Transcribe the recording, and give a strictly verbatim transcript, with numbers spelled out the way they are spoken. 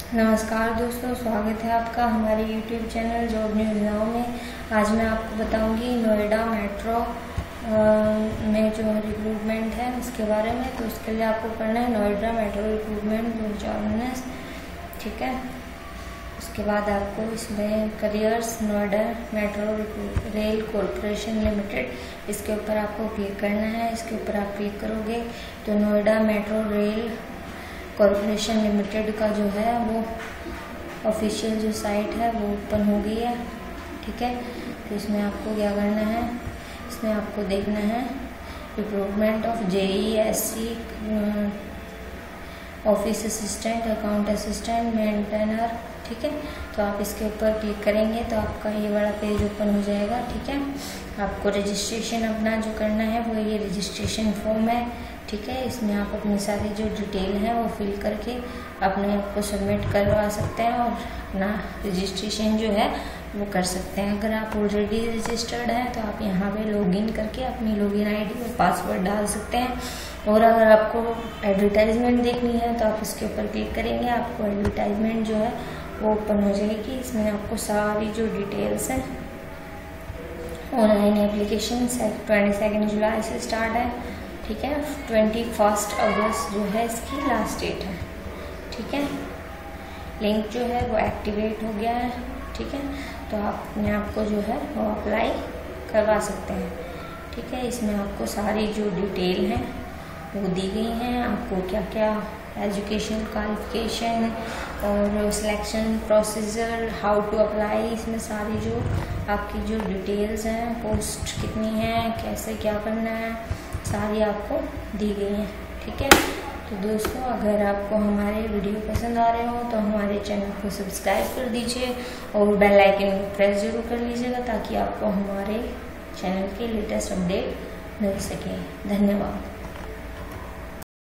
नमस्कार दोस्तों, स्वागत है आपका हमारे YouTube channel job news now में। आज मैं आपको बताऊंगी नोएडा मेट्रो में जो रिक्रूटमेंट है उसके बारे में। तो उसके लिए आपको करना है नोएडा मेट्रो रिक्रूटमेंट दो हज़ार उन्नीस, ठीक है। उसके बाद आपको इसमें careers Noida metro rail corporation limited, इसके ऊपर आपको क्लिक करना है। इसके ऊपर आप क्लिक करोगे तो Noida metro rail corporation limited का जो है वो ऑफिशियल जो साइट है वो ओपन हो गई है, ठीक है। तो इसमें आपको क्या करना है, इसमें आपको देखना है recruitment of JE S C office assistant, account assistant, maintainer, ठीक है। तो आप इसके ऊपर क्लिक करेंगे तो आपका ये बड़ा पेज ओपन हो जाएगा, ठीक है। आपको रजिस्ट्रेशन अपना जो करना है वो ये रजिस्ट्रेशन फॉर्म है, ठीक है। इसमें आप अपनी सारी जो डिटेल है वो फिल करके अपने आप को सबमिट करवा सकते हैं और अपना रजिस्ट्रेशन जो है वो कर सकते हैं। अगर आप ऑलरेडी रजिस्टर्ड हैं तो आप यहाँ पे लॉगिन करके अपनी लॉगिन आईडी और पासवर्ड डाल सकते हैं। और अगर आपको एडवर्टाइजमेंट देखनी है तो आप इसके ऊपर क्लिक करेंगे, आपको एडवर्टाइजमेंट जो है वो ओपन हो जाएगी। इसमें आपको सारी जो डिटेल्स हैं, online application twenty second July से स्टार्ट है, ठीक है। ट्वेंटी फर्स्ट अगस्त जो है इसकी लास्ट डेट है, ठीक है। लिंक जो है वो एक्टिवेट हो गया है, ठीक है। तो आप अपने आप को जो है वो अप्लाई करवा सकते हैं, ठीक है। इसमें आपको सारी जो डिटेल हैं वो दी गई हैं, आपको क्या क्या एजुकेशन क्वालिफिकेशन और selection procedure, how to apply, इसमें सारी जो आपकी जो डिटेल्स हैं, पोस्ट कितनी है, कैसे क्या करना है, सारी आपको दी गई हैं, ठीक है। तो दोस्तों, अगर आपको हमारे वीडियो पसंद आ रहे हो तो हमारे चैनल को सब्सक्राइब कर दीजिए और बेल आइकन को प्रेस जरूर कर लीजिएगा ताकि आपको हमारे चैनल के लेटेस्ट अपडेट मिल सके। धन्यवाद।